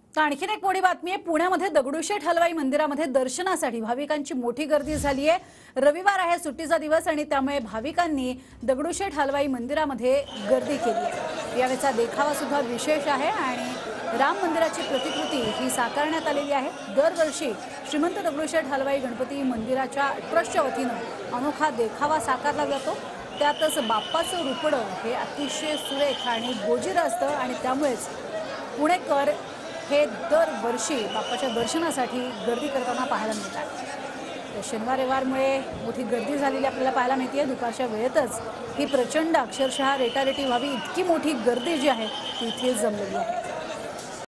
तर आणखीन एक मोठी बातमी आहे। पुण्यामध्ये दगडूशेठ हलवाई मंदिरामध्ये दर्शनासाठी भाविकांची मोठी गर्दी झाली आहे। रविवार आहे, सुट्टीचा दिवस, आणि त्यामुळे भाविकांनी दगडूशेठ हलवाई मंदिरामध्ये गर्दी केली आहे। यावेळचा देखावा सुद्धा विशेष आहे आणि राम मंदिराची प्रतिकृती ही साकारण्यात आलेली आहे। दरवर्षी श्रीमंत दगडूशेठ हलवाई गणपती मंदिराच्या ट्रस्टच्या वतीनं अनोखा देखावा साकारला जातो। त्यातच बाप्पाचं रुपडं हे अतिशय सुरेख आणि गोजिरं असतं आणि त्यामुळेच पुणेकर हे दरवर्षी बाप्पाच्या दर्शनासाठी गर्दी करताना पाहायला मिळतात। तर शनिवार रविवारमुळे मोठी गर्दी झालेली आपल्याला पाहायला मिळते। दुपारच्या वेळेतच ही प्रचंड, अक्षरशः रेटारेटी व्हावी इतकी मोठी गर्दी जी आहे ती इथे जमलेली आहे।